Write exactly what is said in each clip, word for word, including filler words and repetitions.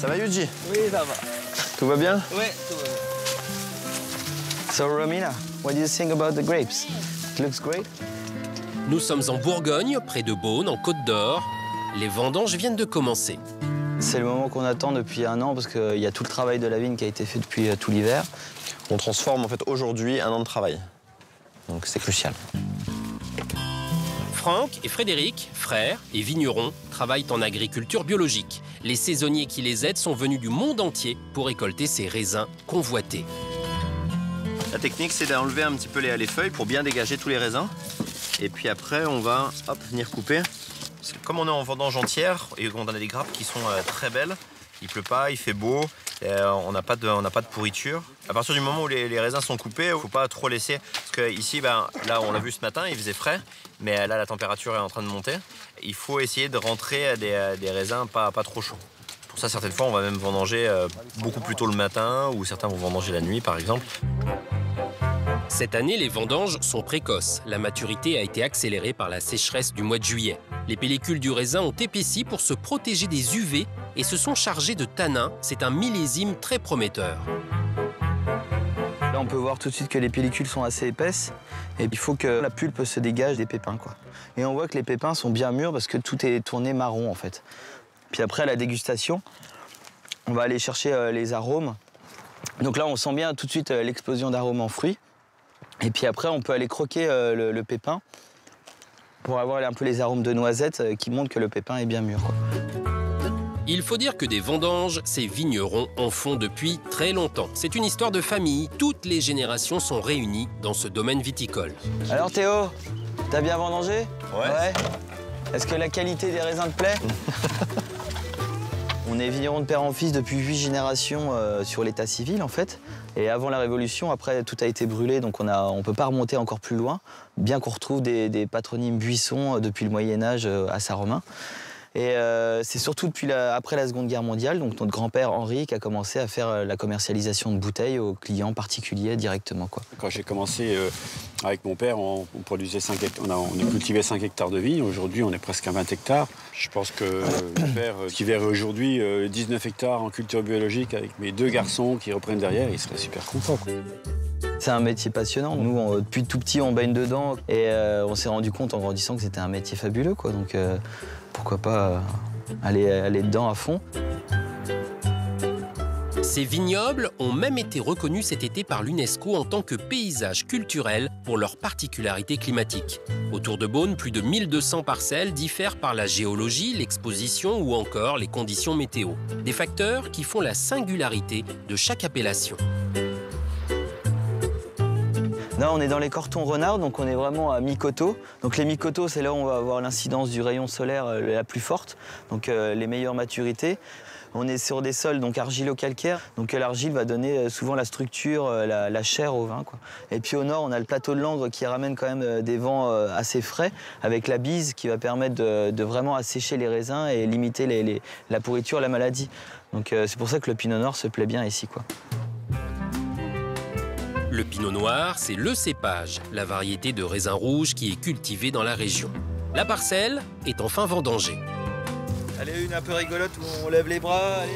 Ça va, Yuji? Oui, ça va. Tout va bien? Oui, tout va bien. So, Romina, what do you think about the grapes? It looks great. Nous sommes en Bourgogne, près de Beaune, en Côte d'Or. Les vendanges viennent de commencer. C'est le moment qu'on attend depuis un an parce qu'il y a tout le travail de la vigne qui a été fait depuis euh, tout l'hiver. On transforme en fait aujourd'hui un an de travail. Donc c'est crucial. Franck et Frédéric, frères et vignerons, travaillent en agriculture biologique. Les saisonniers qui les aident sont venus du monde entier pour récolter ces raisins convoités. La technique, c'est d'enlever un petit peu les, les feuilles pour bien dégager tous les raisins. Et puis après, on va hop, venir couper. Parce que comme on est en vendange entière et qu'on a des grappes qui sont euh, très belles, il pleut pas, il fait beau, et, euh, on n'a pas, pas de pourriture. À partir du moment où les, les raisins sont coupés, il ne faut pas trop laisser. Parce que ici, ben, là, on l'a vu ce matin, il faisait frais, mais là, la température est en train de monter. Il faut essayer de rentrer des, des raisins pas, pas trop chauds. Pour ça, certaines fois, on va même vendanger euh, beaucoup plus tôt le matin, ou certains vont vendanger la nuit, par exemple. Cette année, les vendanges sont précoces. La maturité a été accélérée par la sécheresse du mois de juillet. Les pellicules du raisin ont épaissi pour se protéger des U V et se sont chargées de tanins. C'est un millésime très prometteur. Là, on peut voir tout de suite que les pellicules sont assez épaisses et il faut que la pulpe se dégage des pépins, quoi. Et on voit que les pépins sont bien mûrs parce que tout est tourné marron, en fait. Puis après, à la dégustation, on va aller chercher euh, les arômes. Donc là, on sent bien tout de suite euh, l'explosion d'arômes en fruits. Et puis après, on peut aller croquer euh, le, le pépin pour avoir un peu les arômes de noisettes euh, qui montrent que le pépin est bien mûr, quoi. Il faut dire que des vendanges, ces vignerons en font depuis très longtemps. C'est une histoire de famille. Toutes les générations sont réunies dans ce domaine viticole. Alors Théo, t'as bien vendangé? Ouais. Ouais. Est-ce que la qualité des raisins te plaît? On est vigneron de père en fils depuis huit générations euh, sur l'état civil, en fait. Et avant la Révolution, après, tout a été brûlé, donc on ne on peut pas remonter encore plus loin, bien qu'on retrouve des, des patronymes buissons depuis le Moyen-Âge euh, à Saint-Romain. Et euh, c'est surtout depuis la, après la Seconde Guerre mondiale, donc notre grand-père Henri qui a commencé à faire la commercialisation de bouteilles aux clients particuliers directement, quoi. Quand j'ai commencé euh, avec mon père, on, on produisait cinq hectares, on a, on a cultivé cinq hectares de vignes. Aujourd'hui, on est presque à vingt hectares. Je pense que euh, mon père, euh, qui verrait aujourd'hui euh, dix-neuf hectares en culture biologique avec mes deux garçons qui reprennent derrière, il serait super content, quoi. C'est un métier passionnant. Nous, on, depuis tout petit, on baigne dedans. Et euh, on s'est rendu compte en grandissant que c'était un métier fabuleux, quoi. Donc euh, pourquoi pas euh, aller, aller dedans à fond. Ces vignobles ont même été reconnus cet été par l'UNESCO en tant que paysage culturel pour leur particularité climatique. Autour de Beaune, plus de mille deux cents parcelles diffèrent par la géologie, l'exposition ou encore les conditions météo. Des facteurs qui font la singularité de chaque appellation. Là, on est dans les Cortons Renards, donc on est vraiment à mi-coteau. Donc les mi-coteaux, c'est là où on va avoir l'incidence du rayon solaire euh, la plus forte, donc euh, les meilleures maturités. On est sur des sols donc argilo-calcaires, donc l'argile va donner euh, souvent la structure, euh, la, la chair au vin, quoi. Et puis au nord, on a le plateau de Langres qui ramène quand même euh, des vents euh, assez frais, avec la bise qui va permettre de, de vraiment assécher les raisins et limiter les, les, la pourriture, la maladie. Donc euh, c'est pour ça que le pinot noir se plaît bien ici, quoi. Le pinot noir, c'est le cépage, la variété de raisin rouge qui est cultivée dans la région. La parcelle est enfin vendangée. Allez, une un peu rigolote où on lève les bras. Allez.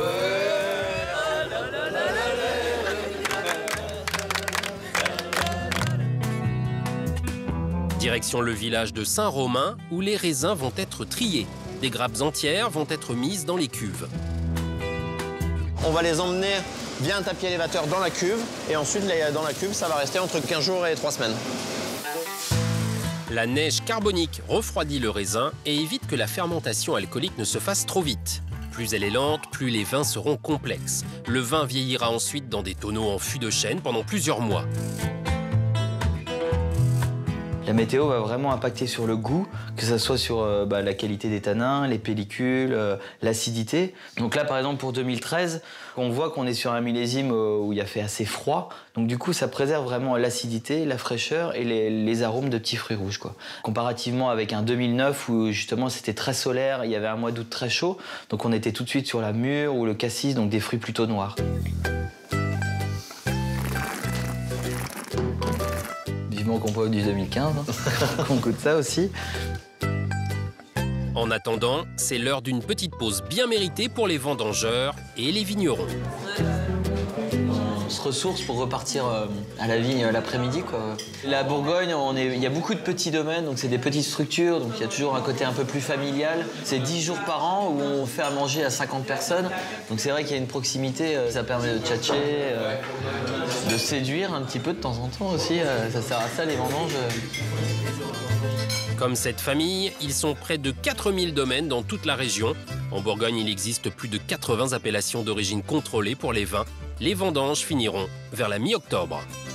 Direction le village de Saint-Romain où les raisins vont être triés. Des grappes entières vont être mises dans les cuves. On va les emmener via un tapis élévateur dans la cuve. Et ensuite, dans la cuve, ça va rester entre quinze jours et trois semaines. La neige carbonique refroidit le raisin et évite que la fermentation alcoolique ne se fasse trop vite. Plus elle est lente, plus les vins seront complexes. Le vin vieillira ensuite dans des tonneaux en fût de chêne pendant plusieurs mois. La météo va vraiment impacter sur le goût, que ce soit sur euh, bah, la qualité des tanins, les pellicules, euh, l'acidité. Donc là, par exemple, pour deux mille treize, on voit qu'on est sur un millésime euh, où il a fait assez froid. Donc du coup, ça préserve vraiment l'acidité, la fraîcheur et les, les arômes de petits fruits rouges, quoi. Comparativement avec un deux mille neuf où justement c'était très solaire, il y avait un mois d'août très chaud. Donc on était tout de suite sur la mûre ou le cassis, donc des fruits plutôt noirs. Vivement qu'on voit du deux mille quinze, hein. Qu'on goûte ça aussi. En attendant, c'est l'heure d'une petite pause bien méritée pour les vendangeurs et les vignerons. On se ressource pour repartir à la vigne l'après-midi, quoi. La Bourgogne, on est, il y a beaucoup de petits domaines, donc c'est des petites structures, donc il y a toujours un côté un peu plus familial. C'est dix jours par an où on fait à manger à cinquante personnes, donc c'est vrai qu'il y a une proximité, ça permet de tchatcher, de séduire un petit peu de temps en temps aussi, ça sert à ça les vendanges. Comme cette famille, ils sont près de quatre mille domaines dans toute la région. En Bourgogne, il existe plus de quatre-vingts appellations d'origine contrôlée pour les vins. Les vendanges finiront vers la mi-octobre.